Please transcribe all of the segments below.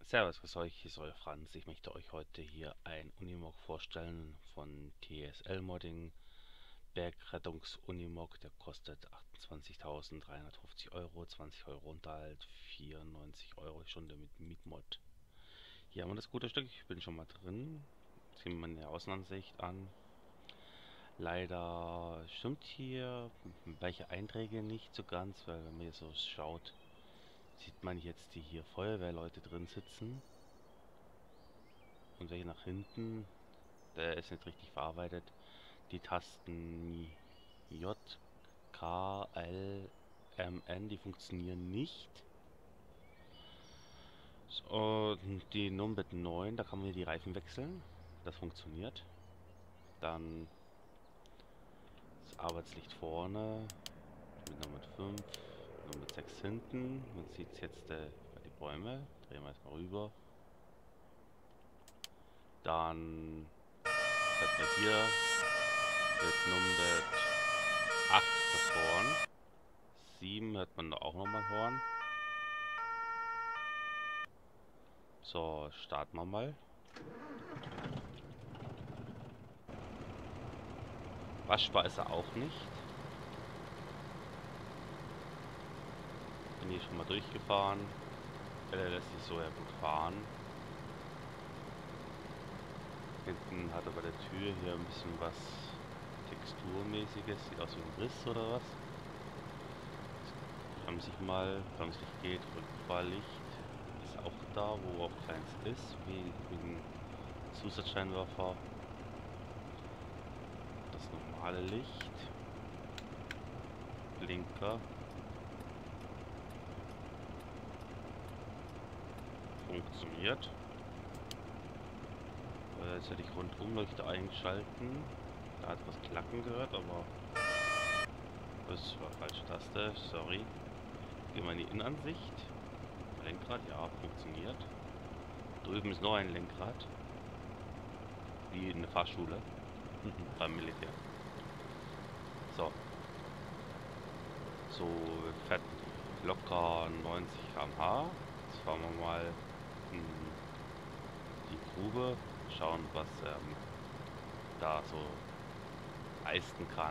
Servus, grüß euch, hier ist euer Franz. Ich möchte euch heute hier ein Unimog vorstellen von TSL Modding. Bergrettungs-Unimog, der kostet 28.350 Euro, 20 Euro Unterhalt, 94 € die Stunde mit Mietmod. Hier haben wir das gute Stück, ich bin schon mal drin. Sehen wir eine Außenansicht an. Leider stimmt hier welche Einträge nicht so ganz, weil wenn man hier so schaut, sieht man jetzt die hier Feuerwehrleute drin sitzen. Und welche nach hinten, der ist nicht richtig verarbeitet. Die Tasten J, K, L, M, N, die funktionieren nicht. So, und die Numbit 9, da kann man die Reifen wechseln. Das funktioniert. Dann das Arbeitslicht vorne mit Nummer 5, Nummer 6 hinten. Man sieht jetzt bei die Bäume. Drehen wir erstmal rüber. Dann hat man hier mit Numbit 8 das Horn. 7 hört man auch nochmal Horn. So, starten wir mal. Waschbar ist er auch nicht. Bin hier schon mal durchgefahren. Der lässt sich so ja gut fahren. Hinten hat er bei der Tür hier ein bisschen was Texturmäßiges. Sieht aus wie ein Riss oder was. Bremse ich mal. Bremslicht geht. Rückfahrlicht ist auch da, wo auch keins ist. Wie ein Zusatzscheinwerfer. Das normale Licht. Blinker. Funktioniert. Jetzt hätte ich Rundumleuchte eingeschalten. Da hat was klacken gehört, aber das war falsche Taste, sorry. Gehen wir in die Innenansicht. Lenkrad, ja, funktioniert. Drüben ist noch ein Lenkrad. Wie in der Fahrschule. Beim Militär. So. So fährt locker 90 km/h. Jetzt fahren wir mal in die Grube. Schauen, was da so leisten kann.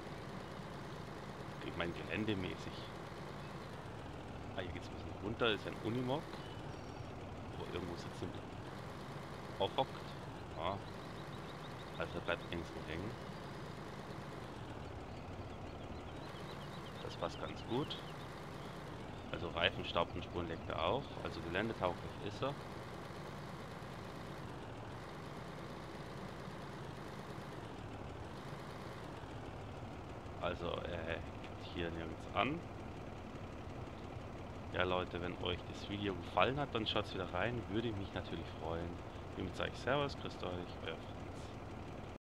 Ich meine, geländemäßig. Ah, hier geht es ein bisschen runter. Ist ein Unimog, wo irgendwo sitzt und aufhockt. Ja. Also bleibt nirgendwo hängen. Das passt ganz gut. Also Reifen, Staub und Spuren legt er auch. Also geländetauglich ist er. Also er gibt hier nirgends an. Ja Leute, wenn euch das Video gefallen hat, dann schaut wieder rein. Würde mich natürlich freuen. Hiermit sage ich Servus, grüßt euch, euer Frank.